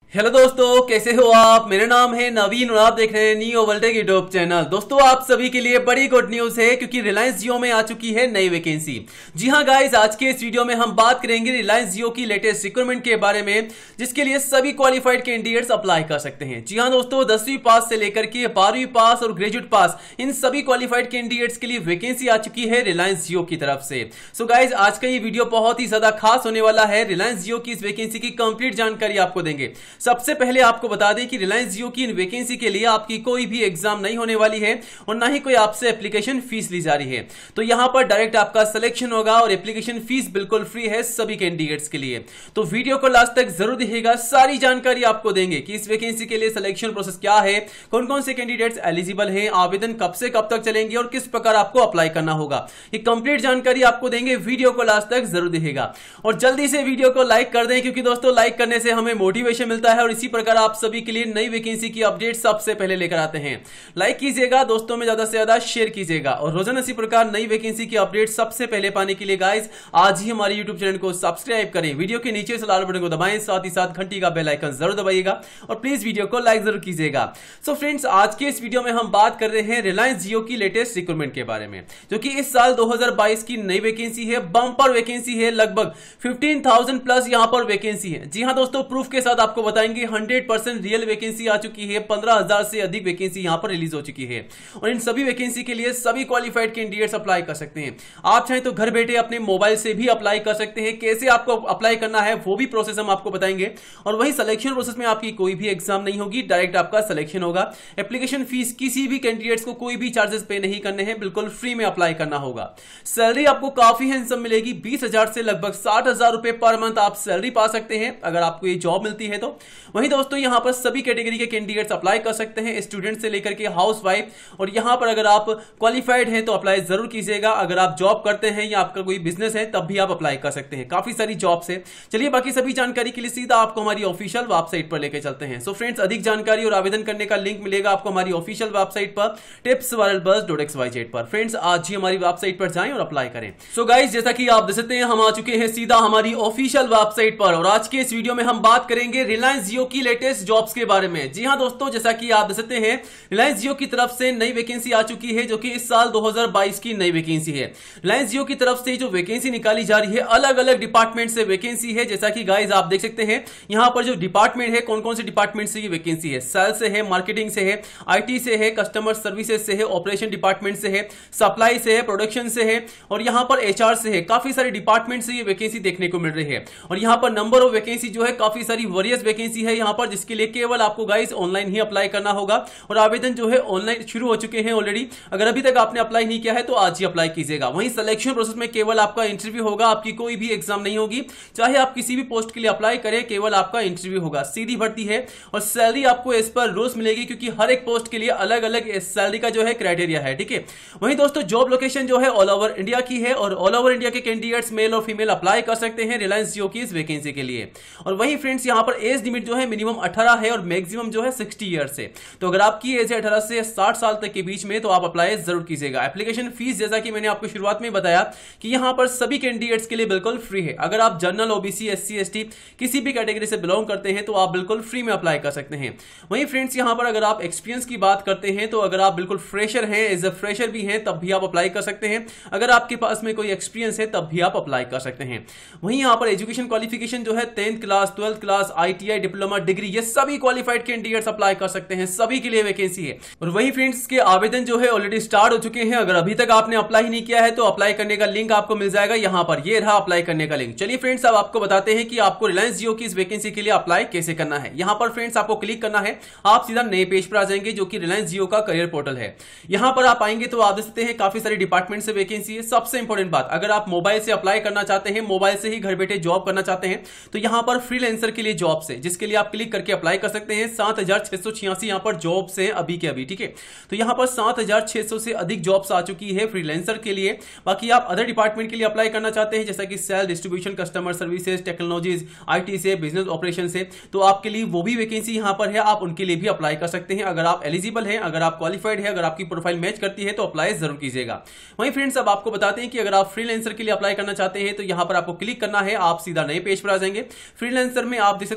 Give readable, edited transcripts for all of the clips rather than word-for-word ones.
Hello दोस्तों, कैसे हो आप। मेरा नाम है नवीन और आप देख रहे हैं न्यू वर्ल्ड यूट्यूब चैनल। दोस्तों, आप सभी के लिए बड़ी गुड न्यूज है क्योंकि रिलायंस जियो में आ चुकी है नई वैकेंसी। जी हां गाइस, आज के इस वीडियो में हम बात करेंगे रिलायंस जियो की लेटेस्ट रिक्रूटमेंट के बारे में, जिसके लिए सभी क्वालिफाइड कैंडिडेट्स अप्लाई कर सकते हैं। जी हां दोस्तों, 10वीं पास से लेकर के 12वीं पास और ग्रेजुएट पास, इन सभी क्वालिफाइड कैंडिडेट्स के लिए वैकेंसी आ चुकी है रिलायंस जियो की तरफ से। सो गाइज, आज का ये वीडियो बहुत ही ज्यादा खास होने वाला है। रिलायंस जियो की इस वैकेंसी की कंप्लीट जानकारी आपको देंगे। सबसे पहले आपको बता दें कि रिलायंस जियो की इन वैकेंसी के लिए आपकी कोई भी एग्जाम नहीं होने वाली है और ना ही कोई आपसे एप्लीकेशन फीस ली जा रही है। तो यहां पर डायरेक्ट आपका सिलेक्शन होगा और एप्लीकेशन फीस बिल्कुल फ्री है सभी कैंडिडेट्स के लिए। तो वीडियो को लास्ट तक जरूर देखिएगा, सारी जानकारी आपको देंगे कि इस वैकेंसी के लिए सिलेक्शन प्रोसेस क्या है, कौन कौन से कैंडिडेट्स एलिजिबल हैं, आवेदन कब से कब तक चलेंगे और किस प्रकार आपको अप्लाई करना होगा। ये कंप्लीट जानकारी आपको देंगे, वीडियो को लास्ट तक जरूर देखिएगा और जल्दी से वीडियो को लाइक कर दें, क्योंकि दोस्तों लाइक करने से हमें मोटिवेशन मिलता है और इसी प्रकार आप सभी के लिए नई वैकेंसी की अपडेट सबसे पहले लेकर आते हैं। लाइक कीजिएगा, दोस्तों में ज्यादा से ज्यादा शेयर कीजिएगा और रोजाना इसी प्रकार नई वैकेंसी की अपडेट सबसे पहले पाने के लिए गाइस आज ही हमारे YouTube चैनल को सब्सक्राइब करें। वीडियो के नीचे से लाल बटन को दबाएं, साथ ही साथ घंटी का बेल आइकन जरूर दबाइएगा और प्लीज वीडियो को लाइक जरूर कीजिएगा। सो फ्रेंड्स, आज के इस वीडियो में हम बात कर रहे हैं रिलायंस जियो की लेटेस्ट रिक्रूटमेंट के बारे में, जो कि इस साल 2022 की नई वैकेंसी है। बम्पर वैकेंसी है, लगभग 15,000 प्लस यहां पर वैकेंसी है। जी हां दोस्तों, प्रूफ के साथ आपको बताएंगे 100% रियल वैकेंसी आ चुकी है। 15,000 से अधिक वैकेंसी यहां पर रिलीज हो चुकी है और इन सभी वैकेंसी के लिए सभी क्वालिफाइड कैंडिडेट्स अप्लाई कर सकते हैं। आप चाहें तो घर बैठे अपने मोबाइल से भी अप्लाई कर सकते हैं। कैसे आपको अप्लाई करना है वो भी प्रोसेस हम आपको बताएंगे और वही सिलेक्शन प्रोसेस में आपकी कोई भी एग्जाम नहीं होगी, डायरेक्ट आपका सिलेक्शन होगा। एप्लीकेशन फीस किसी भी कैंडिडेट्स को कोई भी चार्जेस पे नहीं करने हैं, बिल्कुल फ्री में अप्लाई करना होगा। सैलरी आपको काफी हैंडसम मिलेगी, 20,000 से लगभग 60,000 रुपए पर मंथ आप सैलरी पा सकते हैं अगर आपको ये जॉब मिलती है तो। वहीं दोस्तों, यहां पर सभी कैटेगरी के कैंडिडेट्स अप्लाई कर सकते हैं, स्टूडेंट से लेकर के हाउस वाइफ। और यहां पर अगर आप क्वालिफाइड हैं तो अप्लाई जरूर कीजिएगा। अगर आप जॉब करते हैं या आपका कोई बिजनेस है तब भी आप अप्लाई कर सकते हैं। काफी सारी जॉब्स है। चलिए, बाकी सभी जानकारी के लिए सीधा आपको हमारी ऑफिशियल वेबसाइट पर लेकर चलते हैं। सो फ्रेंड्स, अधिक जानकारी और आवेदन करने का लिंक मिलेगा आपको हमारी ऑफिशियल वेबसाइट पर tipsviralbuzz.xyz पर। फ्रेंड्स, आज ही हमारी वेबसाइट पर जाएं और अप्लाई करें। सो गाइस, जैसा कि आप देख सकते हैं, हम आ चुके हैं सीधा हमारी ऑफिशियल वेबसाइट पर और आज के इस वीडियो में हम बात करेंगे रिलायंस जियो की लेटेस्ट जॉब्स के बारे में। जी हां दोस्तों, जैसा कि आप देख सकते हैं, रिलायंस जियो की तरफ से नई वैकेंसी आ चुकी है, जो कि इस साल 2022 की नई वैकेंसी है। रिलायंस जियो की तरफ से जो वैकेंसी निकाली जा रही है, अलग अलग डिपार्टमेंट से वैकेंसी है। जैसा कि गाइस आप देख सकते हैं, यहां पर जो डिपार्टमेंट है, कौन कौन से डिपार्टमेंट से ये वैकेंसी है। सेल्स से है, मार्केटिंग से है, आईटी से है, कस्टमर सर्विसेज से है, ऑपरेशन डिपार्टमेंट से है, सप्लाई से है, प्रोडक्शन से है और यहां पर एचआर से है। काफी सारे डिपार्टमेंट से ये वैकेंसी देखने को मिल रही है और यहां पर नंबर ऑफ वैकेंसी जो है, काफी सारी वरियस वैकेंसी है यहां पर, जिसके लिए केवल आपको गाइस ऑनलाइन ही अप्लाई करना होगा और आवेदन जो है ऑनलाइन शुरू हो चुके हैं ऑलरेडी। अगर अभी तक आपने अप्लाई नहीं किया है तो आज ही अप्लाई कीजिएगा। वहीं सिलेक्शन प्रोसेस में केवल आपका इंटरव्यू होगा, आपकी कोई भी एग्जाम नहीं होगी। चाहे आप किसी भी पोस्ट के लिए अप्लाई करें, केवल आपका इंटरव्यू होगा। सीधी भर्ती है और सैलरी आपको इस पर रोज मिलेगी, क्योंकि हर एक पोस्ट के लिए अलग अलग सैलरी का जो है क्राइटेरिया है। ठीक है। वहीं दोस्तों, जॉब लोकेशन जो है ऑल ओवर इंडिया की है और ऑल ओवर इंडिया के कैंडिडेट्स मेल और फीमेल अप्लाई कर सकते हैं रिलायंस जियो की इस वैकेंसी के लिए। और वहीं फ्रेंड्स, यहां पर एज लिमिट जो है मिनिमम 18 है और मैक्सिमम जो है 60 ईयर्स है। तो अगर आपकी एज है 18 से 60 साल तक के बीच में तो आप अप्लाई जरूर कीजिएगा। एप्लीकेशन फीस, जैसा कि मैंने आपको शुरुआत में बताया कि यहां पर सभी कैंडिडेट्स के लिए बिल्कुल फ्री है। अगर आप जनरल, ओबीसी, एससी, एसटी किसी भी कैटेगरी से बिलोंग करते हैं तो आप बिल्कुल फ्री में अप्लाई कर सकते हैं। वहीं फ्रेंड्स, यहां पर अगर आप एक्सपीरियंस की बात करते हैं तो अगर आप बिल्कुल फ्रेशर हैं, एज अ फ्रेशर भी हैं, तब भी आप अप्लाई कर सकते हैं। अगर आपके पास में कोई एक्सपीरियंस है तब भी आप अप्लाई कर सकते हैं। वहीं यहां पर एजुकेशन क्वालिफिकेशन जो है 10th class, 12th class, ITI, diploma, degree, ये सभी क्वालिफाइड कैंडिडेट्स अप्लाई कर सकते हैं। सभी के लिए वैकेंसी है और वही फ्रेंड्स के आवेदन जो है ऑलरेडी स्टार्ट हो चुके हैं। अगर अभी तक आपने अप्लाई नहीं किया है तो अप्लाई करने का लिंक आपको मिल जाएगा यहां पर। ये रहा अप्लाई करने का लिंक। चलिए फ्रेंड्स, अब आपको बताते हैं कि आपको रिलायंस जियो की इस वैकेंसी के लिए अप्लाई कैसे करना है। यहां पर फ्रेंड्स आपको क्लिक करना है, आप सीधा नए पेज पर आ जाएंगे, जो कि रिलायंस जियो का करियर पोर्टल है। यहां पर आप आएंगे तो आप देख सकते हैं काफी सारे डिपार्टमेंट से वैकेंसी है। सबसे इंपॉर्टेंट बात, अगर आप मोबाइल से अप्लाई करना चाहते हैं, मोबाइल से ही घर बैठे जॉब करना चाहते हैं, तो यहां पर फ्रीलांसर के लिए जॉब्स है, जिसके लिए आप क्लिक करके अप्लाई कर सकते हैं। 7,686 यहां पर जॉब्स हैं अभी के अभी। ठीक है, तो यहां पर 7,600 से अधिक जॉब्स आ चुकी है फ्रीलांसर के लिए। बाकी आप अदर डिपार्टमेंट के लिए अप्लाई करना चाहते हैं, जैसा कि sale, distribution, customer services, technologies, IT से, बिजनेस ऑपरेशन से, तो आपके लिए वो भी वैकेंसी यहां पर है, आप उनके लिए भी अप्लाई कर सकते हैं। अगर आप एलिजिबल हैं, अगर आप क्वालिफाइड है, अगर आपकी प्रोफाइल मैच करती है तो अप्लाई जरूर कीजिएगा। वहीं फ्रेंड्स, अब आपको बताते हैं कि अगर आप फ्रीलांसर के लिए अप्लाई करना चाहते हैं तो यहां पर आपको क्लिक करना है, आप सीधा नए पेज पर आ जाएंगे। फ्रीलांसर में आप देख सकते हैं काफी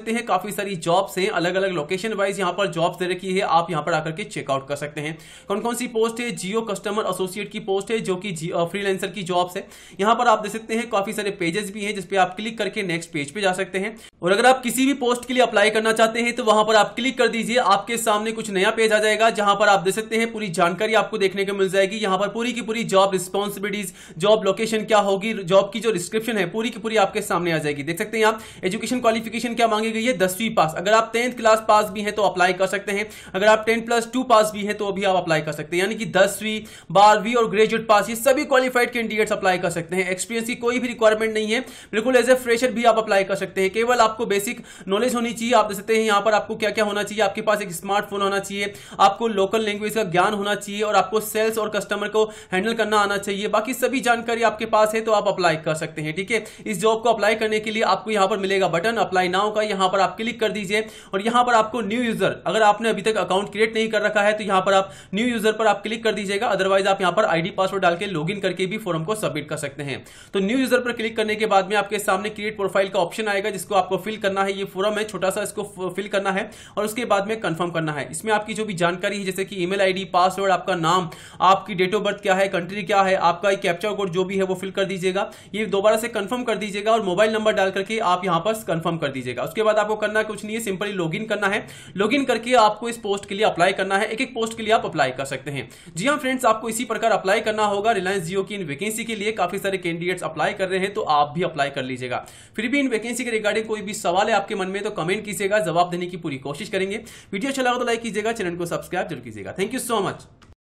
काफी सारी जॉब्स हैं, अलग अलग लोकेशन वाइज यहाँ पर जॉब्स दे रखी है, आप यहाँ पर आकर के चेकआउट कर सकते हैं। कौन कौन सी पोस्ट है? जियो कस्टमर एसोसिएट की पोस्ट है जो कि फ्रीलांसर की जॉब्स है। यहाँ पर आप देख सकते हैं काफी सारे पेजेस भी हैं जिसपे आप क्लिक करके नेक्स्ट पेज पे जा सकते हैं। और अगर आप किसी भी पोस्ट के लिए अप्लाई करना चाहते हैं तो वहां पर आप क्लिक कर दीजिए, आपके सामने कुछ नया पेज आ जाएगा जहां पर आप देख सकते हैं पूरी जानकारी आपको देखने को मिल जाएगी। यहां पर पूरी की पूरी जॉब रिस्पॉन्सिबिलिटीज, जॉब लोकेशन क्या होगी, जॉब की जो डिस्क्रिप्शन है पूरी की पूरी आपके सामने आ जाएगी। देख सकते हैं आप एजुकेशन क्वालिफिकेशन क्या मांगी गई है, 10वीं पास। अगर आप 10th क्लास पास भी हैं तो अप्लाई कर सकते हैं, अगर आप 10+2 पास भी हैं तो अभी आप अप्लाई कर सकते हैं, यानी कि 10वीं 12वीं और ग्रेजुएट पास ये सभी क्वालिफाइड कैंडिडेट्स अप्लाई कर सकते हैं। एक्सपीरियंस की कोई भी रिक्वायरमेंट नहीं है, बिल्कुल एज ए फ्रेशर भी आप अप्लाई कर सकते हैं। केवल आपको बेसिक नॉलेज होनी चाहिए। आप देख सकते हैं यहां पर आपको क्या क्या होना चाहिए, आपके पास एक स्मार्टफोन होना चाहिए, आपको लोकल लैंग्वेज का ज्ञान होना चाहिए और आपको सेल्स और कस्टमर को हैंडल करना आना चाहिए। बाकी सभी जानकारी आपके पास है तो आप अप्लाई कर सकते हैं। ठीक है, इस जॉब को अप्लाई करने के लिए आपको यहां पर मिलेगा बटन अप्लाई नाउ का, यहां पर आप क्लिक कर दीजिए और यहां पर आपको न्यू यूजर, अगर आपने अभी तक अकाउंट क्रिएट नहीं कर रखा है तो यहां पर आप न्यू यूजर पर आप क्लिक कर दीजिएगा, अदरवाइज आप यहां पर आईडी पासवर्ड डाल के लॉगिन करके भी फॉर्म को सबमिट कर सकते हैं। तो न्यू यूजर पर क्लिक करने के बाद में आपके सामने क्रिएट प्रोफाइल का ऑप्शन आएगा जिसको आपको फिल करना है। ये फॉर्म है छोटा सा, इसको फिल करना है और उसके बाद में कंफर्म करना है। इसमें आपकी जो भी जानकारी है जैसे कि ईमेल आईडी, पासवर्ड, आपका नाम, आपकी डेट ऑफ बर्थ क्या है, कंट्री क्या है, आपका एक कैप्चा कोड जो भी है वो फिल कर दीजिएगा। ये दोबारा से कंफर्म कर दीजिएगा और मोबाइल नंबर डाल करके आप यहां पर कंफर्म कर दीजिएगा। उसके बाद आपको करना कुछ नहीं है, सिंपली लॉगिन करना है। लॉगिन करके आपको इस पोस्ट के लिए अप्लाई करना है। एक एक पोस्ट के लिए आप अप्लाई कर सकते हैं। जी हां फ्रेंड्स, आपको इसी प्रकार अप्लाई करना होगा। रिलायंस जियो की इन वैकेंसी के लिए काफी सारे कैंडिडेट्स अप्लाई कर रहे हैं तो आप भी अप्लाई कर लीजिएगा। फिर भी इन वैकेंसी के रिगार्डिंग कोई भी सवाल है आपके मन में तो कमेंट कीजिएगा, जवाब देने की पूरी कोशिश करेंगे। वीडियो अच्छा लगा तो लाइक कीजिएगा, चैनल को सब्सक्राइब जरूर कीजिएगा। Thank you so much.